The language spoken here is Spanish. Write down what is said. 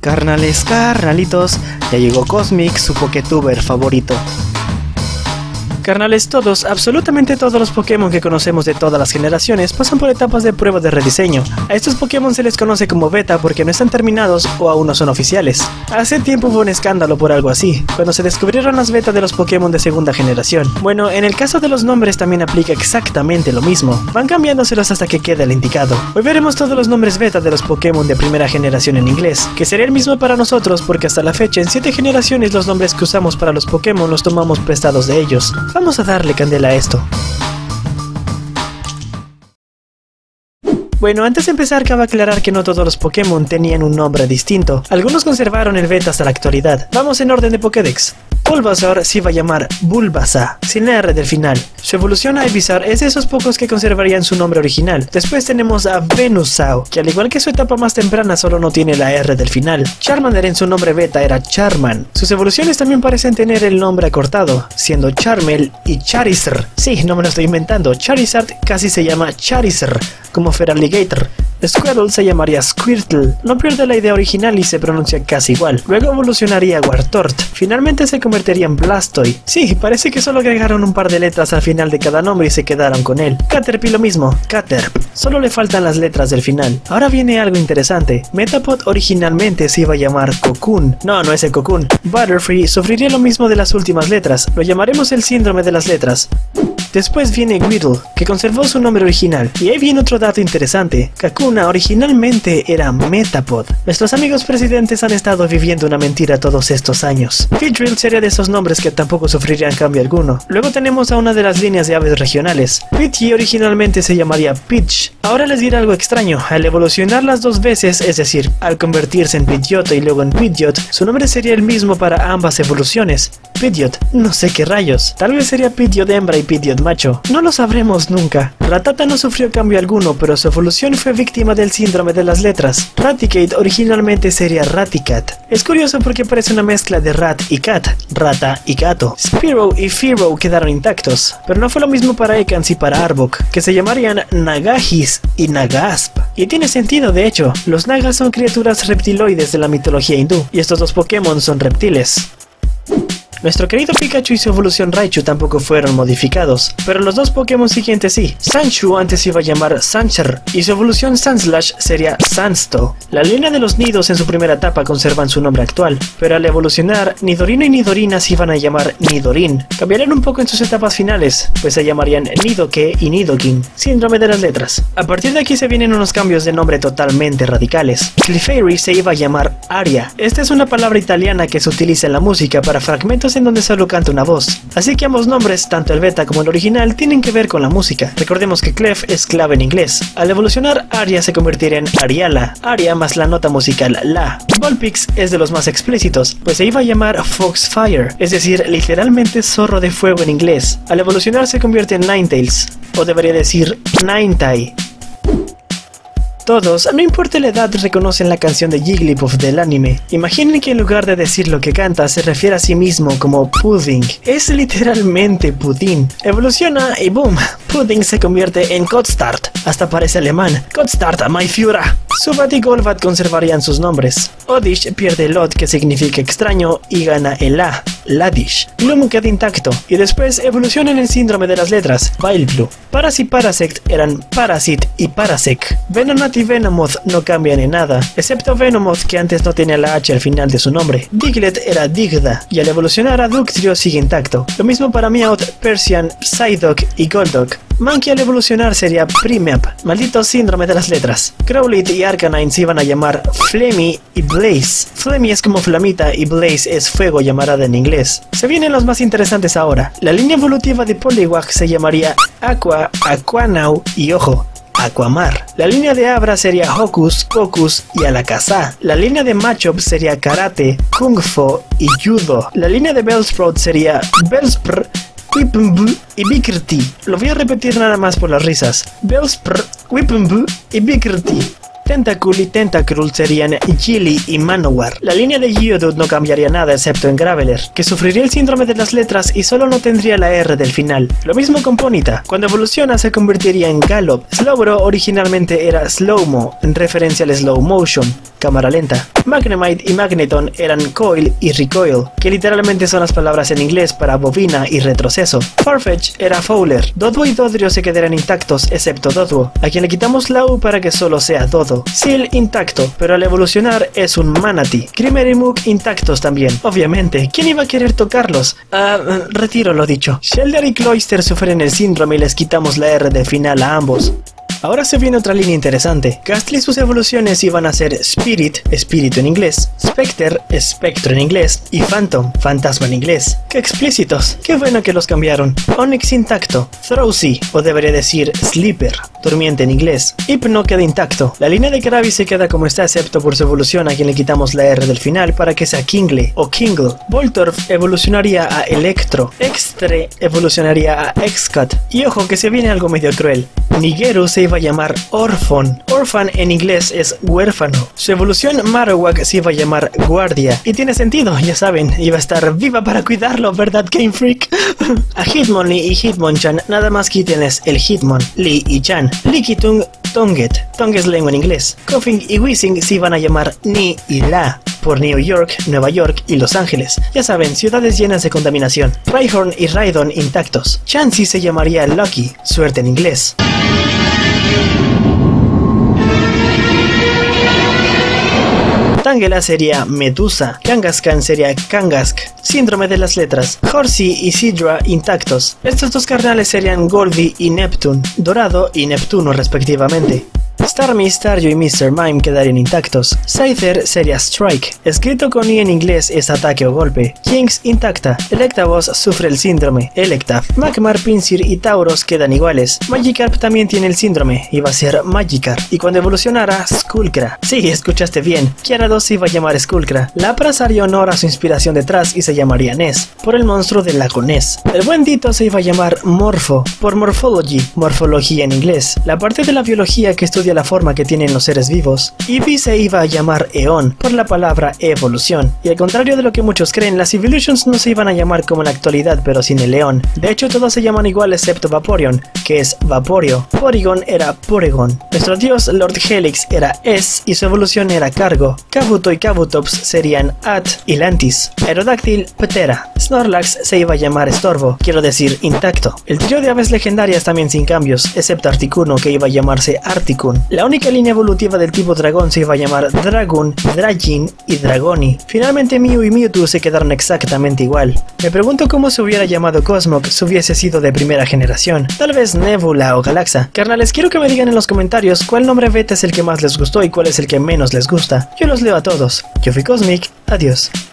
Carnales, carnalitos, ya llegó Cosmic, su Pokétuber favorito. Carnales, todos, absolutamente todos los Pokémon que conocemos de todas las generaciones pasan por etapas de prueba de rediseño. A estos Pokémon se les conoce como beta porque no están terminados o aún no son oficiales. Hace tiempo hubo un escándalo por algo así, cuando se descubrieron las betas de los Pokémon de segunda generación. Bueno, en el caso de los nombres también aplica exactamente lo mismo. Van cambiándoselos hasta que quede el indicado. Hoy veremos todos los nombres beta de los Pokémon de primera generación en inglés, que sería el mismo para nosotros porque hasta la fecha en 7 generaciones los nombres que usamos para los Pokémon los tomamos prestados de ellos. Vamos a darle candela a esto. Bueno, antes de empezar cabe aclarar que no todos los Pokémon tenían un nombre distinto. Algunos conservaron el beta hasta la actualidad. Vamos en orden de Pokédex. Bulbasaur se iba a llamar Bulbasa, sin la R del final. Su evolución a Ivysaur es de esos pocos que conservarían su nombre original. Después tenemos a Venusaur, que al igual que su etapa más temprana solo no tiene la R del final. Charmander en su nombre beta era Charman. Sus evoluciones también parecen tener el nombre acortado, siendo Charmel y Charizard. Sí, no me lo estoy inventando, Charizard casi se llama Charizard, como Feraligatr. Squirtle se llamaría Squirtle, no pierde la idea original y se pronuncia casi igual. Luego evolucionaría Wartortle, finalmente se convertiría en Blastoise. Sí, parece que solo agregaron un par de letras al final de cada nombre y se quedaron con él. Caterpie lo mismo, Caterp, solo le faltan las letras del final. Ahora viene algo interesante, Metapod originalmente se iba a llamar Cocoon. No es el Cocoon. Butterfree sufriría lo mismo de las últimas letras, lo llamaremos el síndrome de las letras. Después viene Weedle, que conservó su nombre original. Y ahí viene otro dato interesante. Kakuna originalmente era Metapod. Nuestros amigos presidentes han estado viviendo una mentira todos estos años. Fiddrill sería de esos nombres que tampoco sufrirían cambio alguno. Luego tenemos a una de las líneas de aves regionales. Pidgey originalmente se llamaría Pidge. Ahora les diré algo extraño. Al evolucionar las dos veces, es decir, al convertirse en Pidgeotto y luego en Pidgeot, su nombre sería el mismo para ambas evoluciones. Pidgeot, no sé qué rayos. Tal vez sería Pidgeot hembra y Pidgeot macho. No lo sabremos nunca. Rattata no sufrió cambio alguno, pero su evolución fue víctima del síndrome de las letras. Raticate originalmente sería Raticat. Es curioso porque parece una mezcla de rat y cat, rata y gato. Spearow y Fearow quedaron intactos, pero no fue lo mismo para Ekans y para Arbok, que se llamarían Nagahis y Nagasp. Y tiene sentido, de hecho. Los Nagas son criaturas reptiloides de la mitología hindú, y estos dos Pokémon son reptiles. Nuestro querido Pikachu y su evolución Raichu tampoco fueron modificados, pero los dos Pokémon siguientes sí. Sandshrew antes se iba a llamar Sandshrew y su evolución Sandslash sería Sandsto. La línea de los nidos en su primera etapa conservan su nombre actual, pero al evolucionar, Nidorino y Nidorina se iban a llamar Nidorin. Cambiarían un poco en sus etapas finales, pues se llamarían Nidoque y Nidoking, síndrome de las letras. A partir de aquí se vienen unos cambios de nombre totalmente radicales. Clefairy se iba a llamar Aria. Esta es una palabra italiana que se utiliza en la música para fragmentos en donde solo canta una voz, así que ambos nombres, tanto el beta como el original, tienen que ver con la música. Recordemos que Clef es clave en inglés. Al evolucionar, Aria se convertiría en Ariala, Aria más la nota musical La. Vulpix es de los más explícitos, pues se iba a llamar Foxfire, es decir, literalmente zorro de fuego en inglés. Al evolucionar se convierte en Ninetales, o debería decir Ninetale. Todos, no importa la edad, reconocen la canción de Jigglypuff del anime. Imaginen que en lugar de decir lo que canta, se refiere a sí mismo como Pudding. Es literalmente pudín. Evoluciona y boom, Pudding se convierte en Godstart. Hasta parece alemán. Godstart, my Führer. Zubat y Golbat conservarían sus nombres. Oddish pierde el Od, que significa extraño, y gana el A, Ladish. Gloom queda intacto, y después evoluciona en el síndrome de las letras, Vileplume. Paras y Parasect eran Parasit y Parasect. Venonat y Venomoth no cambian en nada, excepto Venomoth, que antes no tenía la H al final de su nombre. Diglett era Digda, y al evolucionar a Dugtrio sigue intacto. Lo mismo para Meowth, Persian, Psyduck y Golduck. Mankey al evolucionar sería Primeape, maldito síndrome de las letras. Growlithe y Arcanine se iban a llamar Flammy y Blaze. Flammy es como flamita y Blaze es fuego llamarada en inglés. Se vienen los más interesantes ahora. La línea evolutiva de Poliwag se llamaría Aqua, Aquanau y ojo, Aquamar. La línea de Abra sería Hocus, Pocus y Alakazam. La línea de Machop sería Karate, Kung Fu y Judo. La línea de Bellsprout sería Bellspr, Whippumbu y Bikirti. Lo voy a repetir nada más por las risas. Bellspr, Whippumbu y Bikirti. Tentacool y Tentacruel serían Gilly y Manowar. La línea de Geodude no cambiaría nada excepto en Graveler, que sufriría el síndrome de las letras y solo no tendría la R del final. Lo mismo con Ponyta, cuando evoluciona se convertiría en Gallop. Slowbro originalmente era Slowmo, en referencia al slow motion. cámara lenta. Magnemite y Magneton eran coil y recoil, que literalmente son las palabras en inglés para bobina y retroceso. Farfetch era Fowler. Doduo y Dodrio se quedarán intactos excepto Doduo, a quien le quitamos la U para que solo sea Dodo. Seal intacto, pero al evolucionar es un Manatee. Grimer y Mook intactos también. Obviamente, ¿quién iba a querer tocarlos? Retiro lo dicho. Shelder y Cloyster sufren el síndrome y les quitamos la R de final a ambos. Ahora se viene otra línea interesante. Gastly y sus evoluciones iban a ser Spirit, espíritu en inglés, Spectre, espectro en inglés, y Phantom, fantasma en inglés. ¡Qué explícitos! ¡Qué bueno que los cambiaron! Onyx intacto, Drowsy, o debería decir Sleeper, durmiente en inglés. Hypno queda intacto. La línea de Krabby se queda como está excepto por su evolución, a quien le quitamos la R del final para que sea Kingle o Kingle. Voltorb evolucionaría a Electro, Extre evolucionaría a Excat. Y ojo que se viene algo medio cruel. Nigeru se iba a llamar Orphan. Orphan en inglés es huérfano. Su evolución Marowak se iba a llamar Guardia. Y tiene sentido, ya saben, iba a estar viva para cuidarlo, ¿verdad, Game Freak? A Hitmonlee y Hitmonchan nada más quítenles el Hitmon, Lee y Chan. Lickitung, Tonget. Tongue es lengua en inglés. Koffing y Weezing se iban a llamar Ni y La, por New York, Nueva York y Los Ángeles. Ya saben, ciudades llenas de contaminación. Rhyhorn y Rhydon intactos. Chansey se llamaría Lucky, suerte en inglés. Tangela sería Medusa, Kangaskhan sería Kangask, síndrome de las letras. Horsey y Sidra intactos. Estos dos carnales serían Goldie y Neptune, Dorado y Neptuno respectivamente. Starmie, Staryu y Mr. Mime quedarían intactos. Scyther sería Strike, escrito con I en inglés es ataque o golpe. Jinx intacta. Electabuzz sufre el síndrome, Electab. Magmar, Pinsir y Tauros quedan iguales. Magikarp también tiene el síndrome, iba a ser Magikarp. Y cuando evolucionara, Skullcra. Sí, escuchaste bien, Gyarados se iba a llamar Skullcra. Lapras haría honor a su inspiración detrás y se llamaría Ness, por el monstruo del lago Ness. El buen Ditto se iba a llamar Morpho, por Morphology, morfología en inglés, la parte de la biología que estudia la forma que tienen los seres vivos. Eevee se iba a llamar Eon, por la palabra evolución. Y al contrario de lo que muchos creen, las Evolutions no se iban a llamar como en la actualidad, pero sin el león. De hecho, todos se llaman igual excepto Vaporeon, que es Vaporio. Porygon era Porygon. Nuestro dios Lord Helix era Es y su evolución era Cargo. Kabuto y Kabutops serían At y Lantis. Aerodactyl, Ptera. Snorlax se iba a llamar Estorbo, quiero decir intacto. El trío de aves legendarias también sin cambios, excepto Articuno, que iba a llamarse Articun. La única línea evolutiva del tipo dragón se iba a llamar Dragoon, Dragin y Dragoni. Finalmente Mew y Mewtwo se quedaron exactamente igual. Me pregunto cómo se hubiera llamado Cosmog si hubiese sido de primera generación. Tal vez Nebula o Galaxa. Carnales, quiero que me digan en los comentarios cuál nombre beta es el que más les gustó y cuál es el que menos les gusta. Yo los leo a todos. Yo fui Cosmic, adiós.